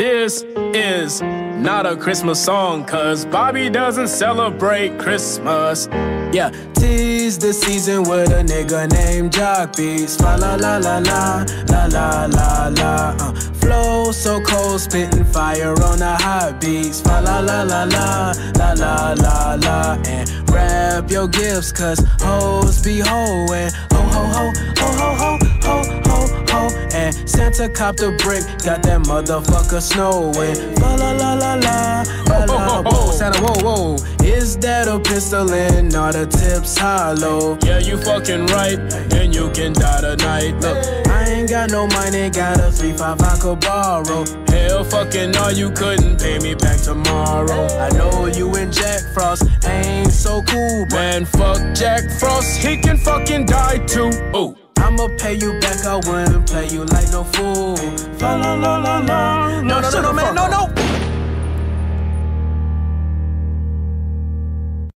This is not a Christmas song, cause Bobby doesn't celebrate Christmas. Yeah, 'tis the season with a nigga named Jock Beats. Fa la la la la, la la la la. Flow so cold, spitting fire on the hot beats. Fa la la la la, la la la la. And wrap your gifts, cause hoes be hoeing. Ho ho ho, ho ho ho, ho ho ho. And Santa copped a brick, got that motherfucker snowing. Fa la la la la, la la. Whoa, Santa, whoa whoa. Is that a pistol and all the tips hollow? Yeah, you fucking right, and you can die tonight. Look, I ain't got no money, got a 3-5 I could borrow. Hell fucking no, you couldn't pay me back tomorrow. I know you and Jack Frost ain't so cool, but man, fuck Jack Frost, he can fucking die too. Ooh. I'ma pay you back, I wouldn't play you like no fool. Fa la la la la. No, no, no, no, man, no, no.